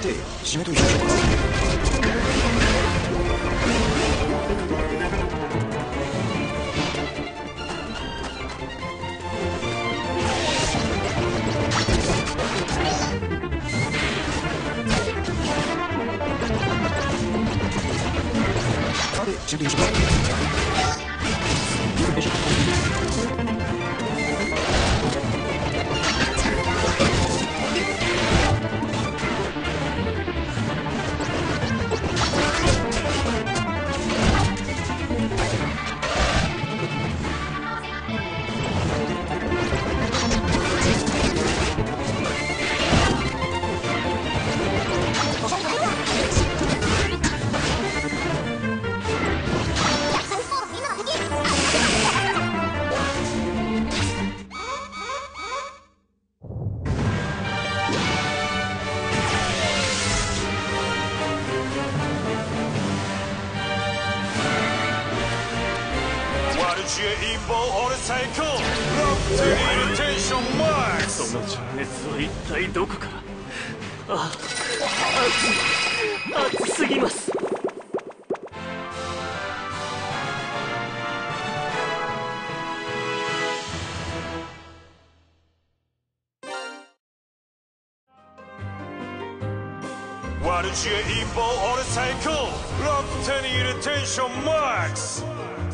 て締めといきましょうか。さて締めといきましょうか。よいしょ。 陰謀俺最高。ロックテリーテンションマックス。 その情熱は一体どこから。あ、熱すぎます。 悪知恵陰謀俺最高。ロックテリーテンションマックス。